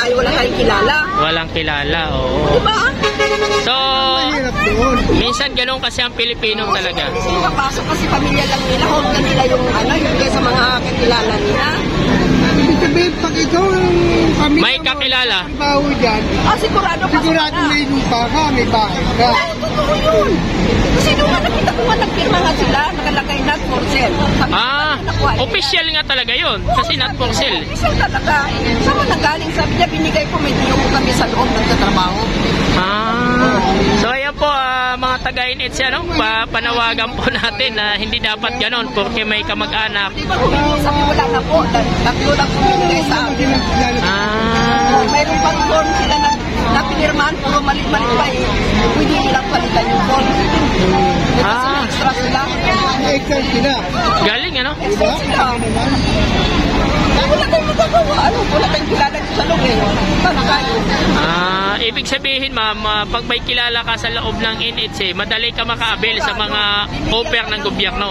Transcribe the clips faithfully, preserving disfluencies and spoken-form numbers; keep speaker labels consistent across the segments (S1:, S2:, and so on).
S1: tayo wala tayong kilala.
S2: Walang kilala, oo.
S1: Diba?
S2: So, minsan ganun kasi ang Pilipino talaga.
S1: Kasi makapasok kasi pamilya lang nila, hold na nila yung ano, yung sa mga kakilala nila.
S3: Ibig sabihin, pag ikaw ang pamilya
S2: May kakilala?
S3: mo, baho dyan,
S1: Ah, sigurado ka.
S3: sigurado may lupa ka, may bahay ka.
S1: Ay, totoo yun. Kasi nung nga nakita ko nga, nagpirma nga sila, nakalagay not for sale. Sabi ko,
S2: Ah,
S1: "Ano nakuha niya?"
S2: official nga talaga yun. Kasi not for sale.
S1: Official talaga. Saan mo nanggaling? Sabi niya, binigay ko, may diyo ko kami sa loob nagtatrabaho.
S2: Ah, so ayan po ah, mga taga-N H C, ano, pa panawagan po natin na hindi dapat ganon porque may kamag-anak.
S1: Di ba humingi sa wala na po, tatlo lang po binigay sa amin.
S2: Ah,
S1: Oh, mayroon pang form sila na, na pinirmahan, puro mali-mali pa eh. Pwede nilang palitan yung form. Kasi
S2: Ah.
S1: extra sila.
S3: Extra sila.
S2: galing ano?
S1: Extra sila. Wala tayong magagawa. Ano? Wala tayong kilala dito sa loob eh. Paano tayo?
S2: Ah, ibig sabihin ma'am, ah, pag may kilala ka sa loob ng N H C, madali ka maka-avail sa mga offer ng gobyerno.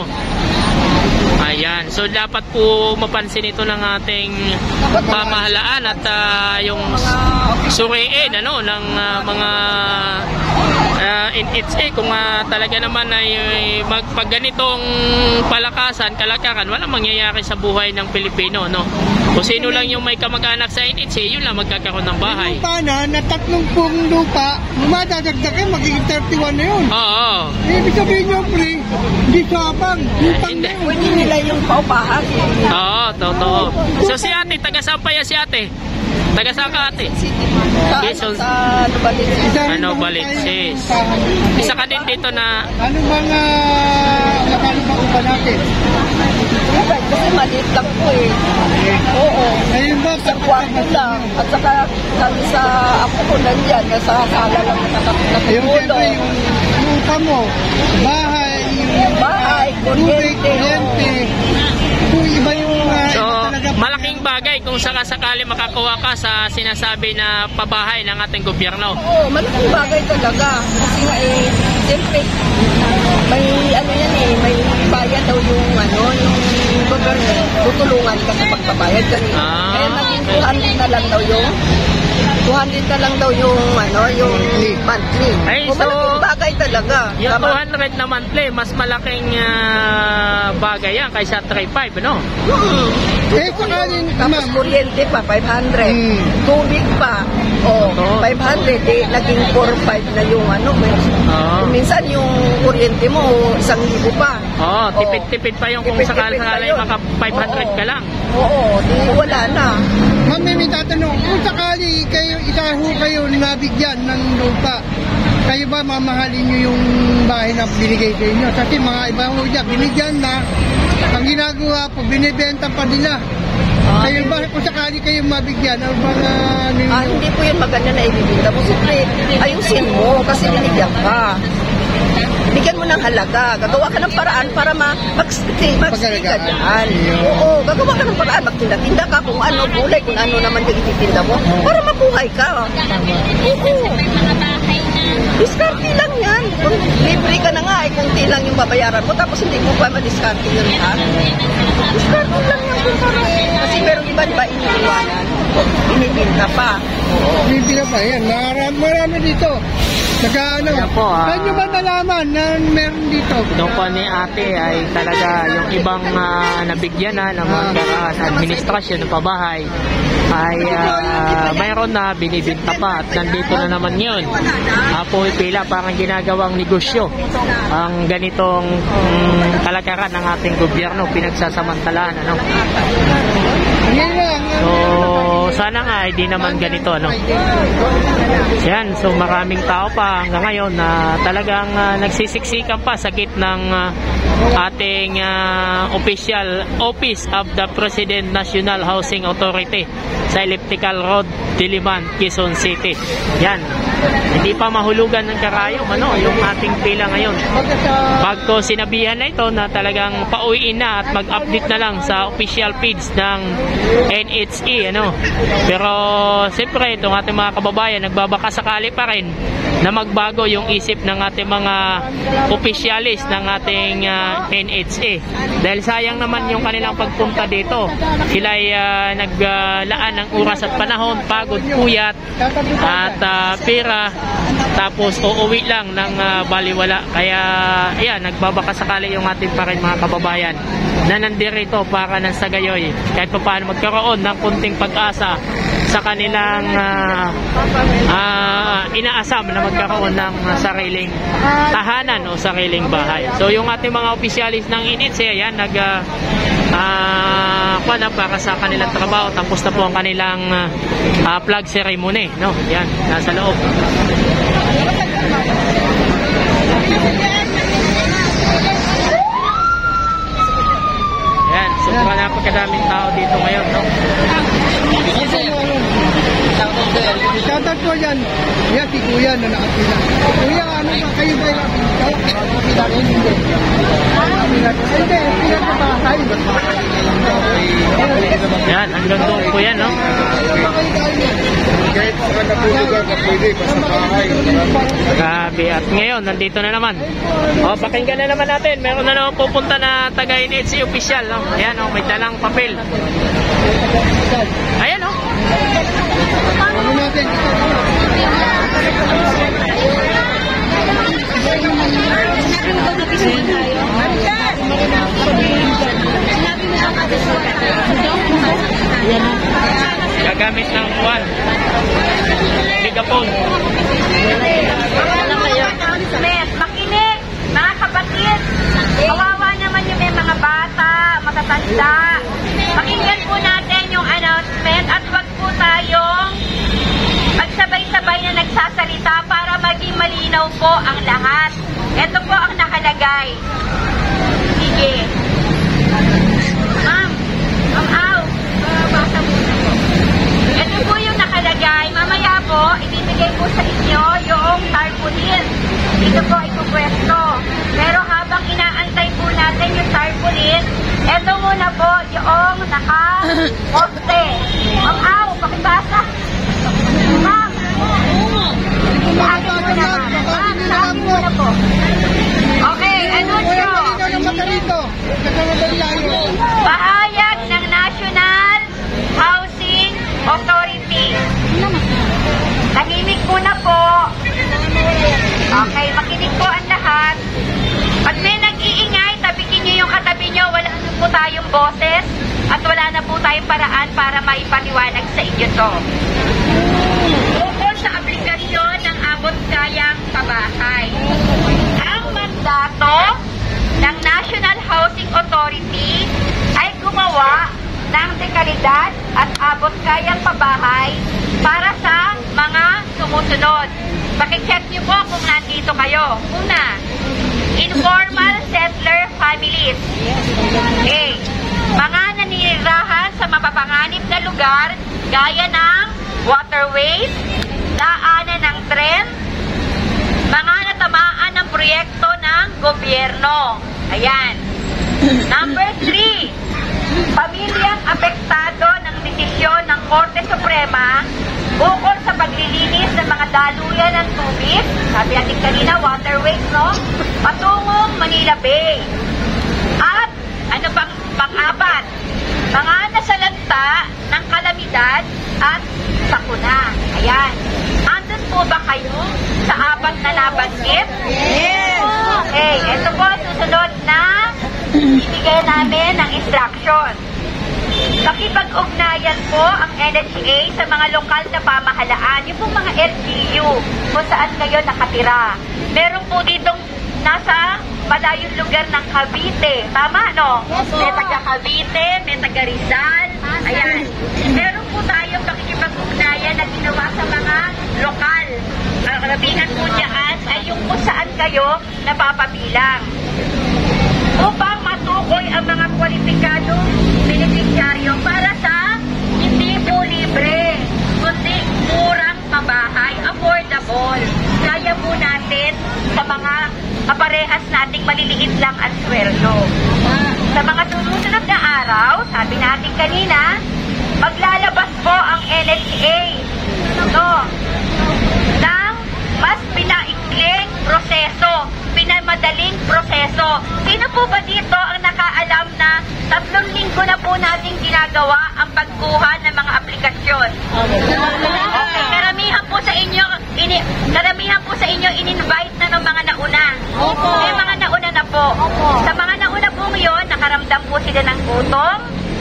S2: Ayan, so dapat po mapansin ito ng ating pamahalaan at ah, yung suriin ano, ng ah, mga uh, N H A kung uh, talaga naman ay magpag ganitong palakasan, kalakaran, walang mangyayari sa buhay ng Pilipino, no? Kung sino lang yung may kamag-anak sa N H A, yun lang magkakaroon ng bahay.
S3: Lupa na, na tatlong pong lupa, madadagdagan, magiging thirty-one na yun.
S2: Oo.
S3: Ibig sabihin nyo, pre, hindi sabang. Lupang
S2: Hindi.
S3: na yun.
S1: Pwede nila yung paupahan.
S2: Oo, totoo. So si ate, taga saan pa yan si ate? Taga saan ka ate?
S1: Sa,
S2: Quezon.
S1: sa Nubalit.
S3: Isa rin
S2: Ano,
S3: naman
S2: Balitsis.
S3: tayo ng
S2: Isa ka din dito na
S3: Ano bang uh, nakano ba upa natin?
S1: Kasi maliit lang po eh. Oo.
S3: Ngayon ba,
S1: Sa kwarto lang. At saka kami sa ako ko nandiyan. Nasa sala lang
S3: yung
S1: nakatulog.
S3: siyempre, yung lupa mo, bahay, yung
S1: Bahay,
S3: tubig,
S1: kuryente.
S3: kuryente, kung iba yung uh,
S2: So,
S3: iba talaga.
S2: malaking bagay kung sakasakali makakuha ka sa sinasabi na pabahay ng ating gobyerno.
S1: Oo, malaking bagay talaga. Kasi nga eh, siyempre, may ano yan eh, may bayad daw yung ano, yung government, tutulungan ka sa pagpabayad. Kasi,
S2: Ah,
S1: kaya naging
S2: okay.
S1: two hundred na lang daw yung two hundred na lang daw yung ano, yung monthly.
S2: Ay,
S1: O,
S2: so,
S1: malaking bagay talaga.
S2: Yung
S1: Tama?
S2: two hundred na monthly, mas malaking ah, bagay yan kaysa three five, no?
S1: Hmm.
S3: Eh, sakalin,
S1: Tapos
S3: ma'am,
S1: kuryente pa, five hundred.
S3: Hmm.
S1: Tubig pa, oh,
S2: Oo.
S1: five hundred. Eh, naging four five na yung ano.
S2: Oo.
S1: Minsan yung kuryente mo, isang libo pa.
S2: Oo, tipid-tipid pa yung kung
S1: Tipid-tipid
S2: sakali-sakali
S1: pa yun.
S2: maka five hundred ka
S1: Oo.
S2: lang.
S1: Oo, di wala na.
S3: ma'am, may may tatanong, kung sakali kayo, isa ho kayo nabigyan ng lupa, kayo ba mamahalin nyo yung bahay na binigay sa inyo? Kasi mga iba ho dyan, binigyan na, ang ginagawa po, binibenta pa nila. Kayo ba, kung sakali kayo mabigyan, ano bang uh, ano
S1: Ah,
S3: yun?
S1: hindi po yun maganda na ibibinta mo. Siyempre, ayusin mo kasi binigyan ka. Bigyan mo ng halaga. Gagawa ka ng paraan para ma mag-stay mag ka dyan. Oo, gagawa ka ng paraan. Magtinda-tinda ka kung ano, gulay, kung ano naman yung ititinda mo. Para mabuhay ka. Oo. Diskarte lang yan. Kung libre ka na nga, eh, kunti lang yung babayaran mo, tapos hindi mo pa madiskarte yun lahat. Diskarte lang yan. Kung para, kasi meron iba, di ba, iniiwanan. Inibinta pa.
S3: May pinapa, yan, marami, marami dito. Saka ano,
S2: Yan po, ah.
S3: saan nyo ba nalaman na meron dito?
S2: Doon po ni ate ay talaga yung ibang ah, nabigyan na ng mga sa administrasyon ng pabahay ay ah, mayroon na binibinta pa at nandito na naman yun. Uh, pumipila parang ginagawang negosyo ang ganitong mm, kalakaran ng ating gobyerno, pinagsasamantalaan, ano?
S3: Yan lang.
S2: So, sana nga hindi naman ganito, ano? Yan, so maraming tao pa hanggang ngayon na talagang uh, nagsisiksikan pa sa gitnang uh, ating uh, official office of the President National Housing Authority sa Elliptical Road, Diliman, Quezon City. Yan, hindi pa mahulugan ng karayom, ano, yung ating pila ngayon. Bago sinabihan na ito na talagang pauwiin na at mag-update na lang sa official page ng N H A, ano. Pero siyempre itong ating mga kababayan nagbabaka sakali pa rin na magbago yung isip ng ating mga opisyalis ng ating uh, N H A. Dahil sayang naman yung kanilang pagpunta dito. Sila ay uh, naglaan uh, ng oras at panahon, pagod, puyat at uh, pera, tapos uuwi lang ng uh, baliwala. Kaya ayan, nagbabaka sakali yung ating pa rin mga kababayan na nandirito para nang sa gayoy kahit pa paano magkaroon ng kunting pag-asa sa kanilang uh, uh, inaasam na magkaroon ng uh, sariling tahanan o sariling bahay. So yung ating mga opisyalis ng N H A, yan, nag uh, uh, na para sa kanilang trabaho. Tapos na po ang kanilang uh, uh, flag ceremony, no? Yan, nasa loob. Yan, sobrang napakadaming tao dito ngayon, no?
S3: Shoutout po yan. Yan, si Kuya na nakapila. Kuya, ano ba kayo ba yung nakapila rin? Hindi. Hindi, pila na ba kayo?
S2: Yan, hanggang doon po yan, no?
S3: Kahit sa natulugan na pwede, basta bahay.
S2: Grabe, at ngayon, nandito na naman. O, pakinggan na naman natin. Meron na naman pupunta na taga-N H A official, no? Ayan, o, may dalang papel. Ayan, o.
S3: Ano natin?
S2: Gagamit ng one megaphone.
S4: Smith, makinig, mga kapatid. Kawawa naman yung may mga bata, matatanda. Pakinggan po natin yung announcement at wag po tayong magsabay-sabay na nagsasalita para maging malinaw po ang lahat. Ito po ang nakalagay. Sige. Ma'am, Ma'am Au, bata mo. Ito po yung nakalagay. Mamaya po, ibibigay po sa inyo yung tarpaulin. Dito po ipupwesto. Pero habang inaantay po natin yung tarpaulin, ito muna po yung naka-poste. Ma'am Au, pakibasa. Ma'am. Sabi mo na, ma'am. Ma'am, sabi mo na po. Okay, ano siya? Pahayag ng National Housing Authority. Tahimik muna po. Okay, makinig po ang lahat. Pag may nag-iingay, tabikin nyo yung katabi nyo. Wala na po tayong boses at wala na po tayong paraan para maipaliwanag sa inyo to. Ukol sa aplikasyon ng abot-kayang pabahay. Ang mandato ng National Housing Authority ay gumawa ng dekalidad at abot-kayang pabahay para sa mga sumusunod. Pakicheck niyo po kung nandito kayo. Una, informal settler families. Okay. Mga naninirahan sa mapapanganib na lugar gaya ng waterways, daanan ng tren, mga natamaan ng proyekto ng gobyerno. Ayan. Number three, pamilyang apektado ng desisyon ng Korte Suprema ukol sa paglilinis ng mga daluyan ng tubig, sabi natin kanina, waterways, no? Patungong Manila Bay. At, ano pang pang-apat? Mga nasalanta ng kalamidad at sakuna. Ayan. Andun po ba kayo sa apat na nabanggit?
S1: Yes!
S4: Okay, ito po susunod na ibigay namin ng instruction. Makipag-ugnayan po ang N H A sa mga lokal na pamahalaan, yung pong mga L G U, kung saan kayo nakatira. Meron po ditong nasa malayong lugar ng Cavite. Tama, no? May taga Cavite, may taga Rizal. Ayan. Meron po tayong pakikipag-ugnayan na ginawa sa mga lokal. Ang karabihan po dyan ay yung kung saan kayo napapabilang. Upang matukoy ang mga kwalipikadong beneficiaryo para sa hindi po libre, kundi murang mabahay, affordable. Kaya po natin sa mga kaparehas nating maliliit lang ang sweldo. Sa mga susunod na araw, sabi natin kanina, maglalabas po ang N H A no, ng mas pinaikling proseso, pinamadaling proseso. Sino po ba dito ang nakaalam na tatlong linggo na po nating ginagawa ang pagkuha ng mga aplikasyon? Okay, karamihan po sa inyo, ini, karamihan po sa inyo in-invite na ng mga nauna. May mga nauna na po. Sa mga nauna po ngayon, nakaramdam po sila ng gutom,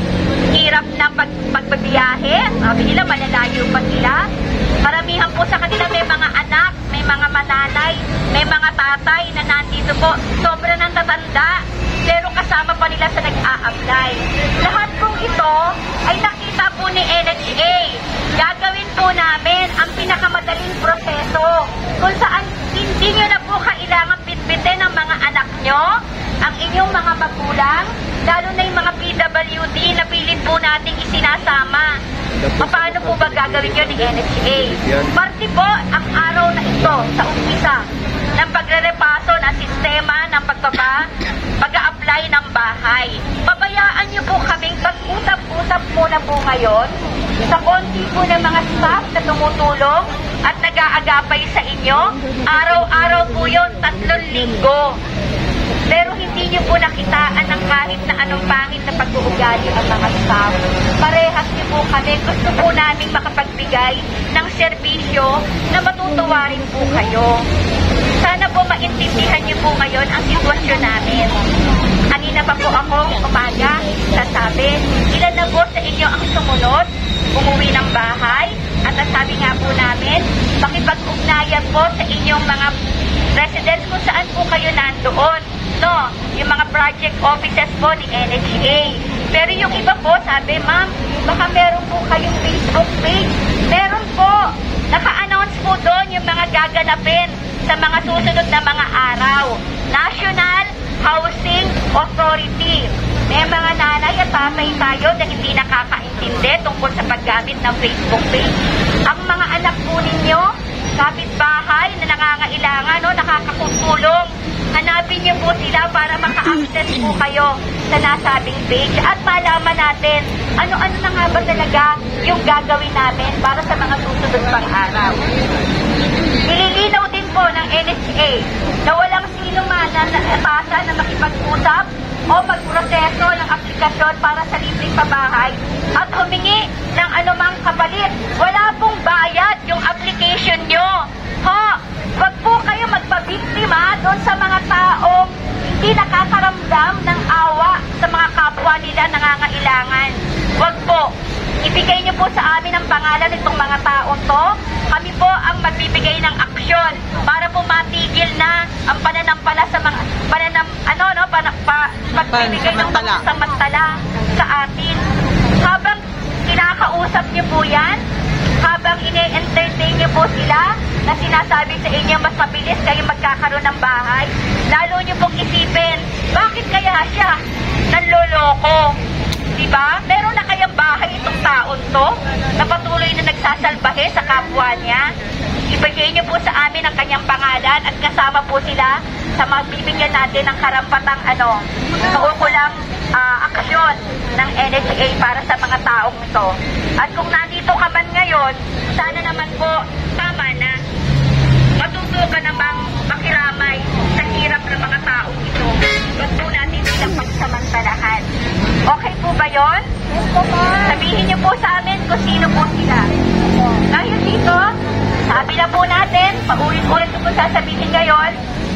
S4: hirap ng pag, pagbabiyahe, sabi nila malalayo pa sila. Maramihan po sa kanila may mga anak, may mga mananay, may mga tatay na nandito po, sobra ng tatanda, pero kasama pa nila sa nag-a-apply. Lahat pong ito ay nakita po ni N H A. Gagawin po namin ang pinakamadaling proseso kung saan hindi nyo na po kailangan pitbitin ng mga anak nyo, ang inyong mga magulang, lalo na yung mga P W D na pilit po nating isinasama. Paano po ba gagawin yun ni N H A? Parte po ang araw na ito sa umpisa ng pagre-repaso ng sistema ng pagpapa, pag-a-apply ng bahay. Pabayaan niyo po kaming pag-usap-usap muna po ngayon sa konti po ng mga staff na tumutulong at nag-aagapay sa inyo. Araw-araw po yun, tatlong linggo. Pero hindi niyo po nakitaan ng kahit na anong pangit na pag-uugali ang mga staff. Parehas niyo po kami. Gusto po namin makapagbigay ng serbisyo na matutuwa rin po kayo. Sana po maintindihan niyo po ngayon ang sitwasyon namin. Kanina pa po ako umaga, sasabi, ilan na po sa inyo ang sumunod, umuwi ng bahay, at ang sabi nga po namin, makipag-ugnayan po sa inyong mga residents kung saan po kayo nandoon. No, yung mga project offices po ni N H A. Pero yung iba po, sabi, ma'am, baka meron po kayong Facebook page. Meron po. Naka-announce po doon yung mga gaganapin sa mga susunod na mga araw. National Housing Authority. May mga nanay at tatay tayo na hindi nakakaintindi tungkol sa paggamit ng Facebook page. Ang mga anak po ninyo, kapitbahay na nangangailangan, no, nakakatulong. Hanapin niyo po sila para maka-access po kayo sa nasabing page at malaman natin ano-ano na nga ba talaga yung gagawin namin para sa mga susunod pang araw. Ililinaw din po ng N H A na walang sino man na naatasa na makipag-usap o magproseso ng aplikasyon para sa libreng pabahay at humingi ng anumang kapalit. Wala pong bayad yung application nyo. Ha? Wag po kayo magpabiktima doon sa mga taong hindi nakakaramdam ng awa sa mga kapwa nila nangangailangan. Wag po. Ibigay niyo po sa amin ang pangalan nitong mga taong to. Kami po ang magbibigay ng aksyon para po matigil na ang pananampala sa mga pananam ano no pan, pa, pagbibigay ng samantala sa atin. Habang kinakausap niyo po yan, habang ine-entertain niyo po sila na sinasabi sa inyo mas mabilis kayo magkakaroon ng bahay, lalo niyo pong isipin, bakit kaya siya nanloloko? Diba? Meron na kayang bahay itong taon to na patuloy na nagsasalbahe sa kapwa niya. Ibigay niyo po sa amin ang kanyang pangalan at kasama po sila sa magbibigyan natin ng karampatang ano, kaukulang uh, aksyon ng N H A para sa mga taong ito. At kung nandito ka man ngayon, sana naman po tama na matuto ka namang makiramay sa hirap ng mga taong ito. Huwag po natin silang pagsamantalahan. Okay po ba yun? Yes po, ma'am. Sabihin niyo po sa amin kung sino po sila. Dahil dito, sabi na po natin, paulit-ulit ko po sasabihin ngayon,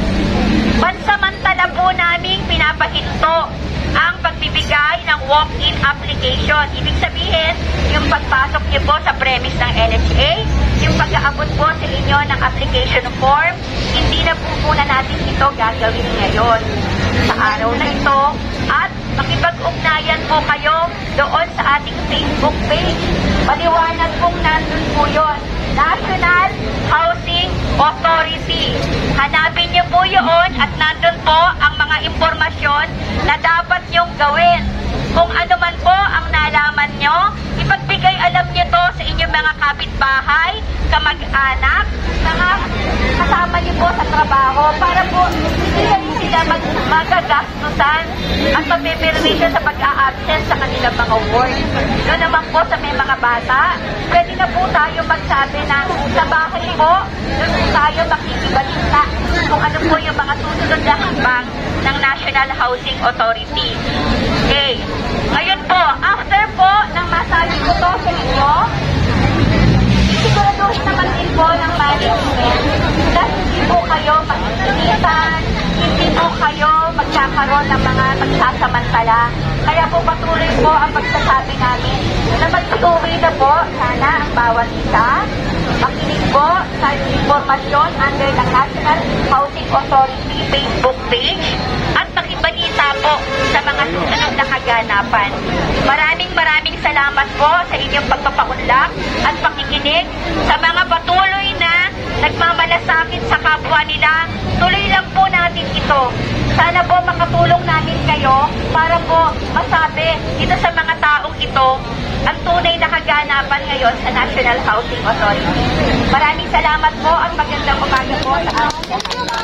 S4: pansamantala po naming pinapahinto ang pagbibigay ng walk-in application. Ibig sabihin, yung pagpasok niyo po sa premise ng N H A, yung pag-aabot po sa inyo ng application form, hindi na po muna natin ito gagawin ngayon sa araw na ito. At makipag-ugnayan po kayo doon sa ating Facebook page. Paliwanag pong nandun po yun. National Housing Authority. Hanapin niyo po yun at nandun po ang mga impormasyon na dapat niyong gawin. Kung ano man po ang nalaman nyo, ipagbigay alam niyo to sa inyong mga kapitbahay, kamag-anak, mga kasama niyo po sa trabaho para po hindi sila mag magagastusan at mapipermission sa pag-a-absent sa kanilang mga work. Doon naman po sa may mga bata, pwede na po tayo magsabi na sa bahay po, doon po tayo makikibalita kung ano po yung mga susunod na hakbang ng National Housing Authority. Okay. Ngayon po, after po ng masabi ko to sa inyo, siguraduhin naman din po ng management na hindi po kayo makikinitan, hindi po kayo magkakaroon ng mga magsasamantala. Kaya po patuloy po ang pagsasabi namin na mag-iuwi na po sana ang bawat isa. Makinig po sa informasyon under ng National Housing Authority Facebook page at makibalita po sa mga susunod na kaganapan. Maraming maraming salamat po sa inyong pagpapaunlak at pakikinig sa mga patuloy na nagmamalasakit sa kapwa nila. Tuloy lang po natin ito. Sana po makatulong namin kayo para po masabi dito sa mga taong ito ang tunay na kaganapan ngayon sa National Housing Authority. Maraming salamat po at magandang umaga po sa ating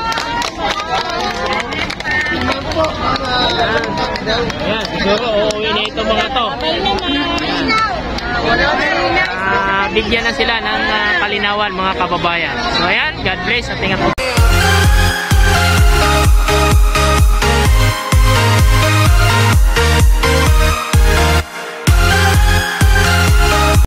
S2: Ayan, siguro uuwi na itong mga to. Ah, bigyan na sila ng ah, kalinawan mga kababayan. So ayan, God bless at ingat po.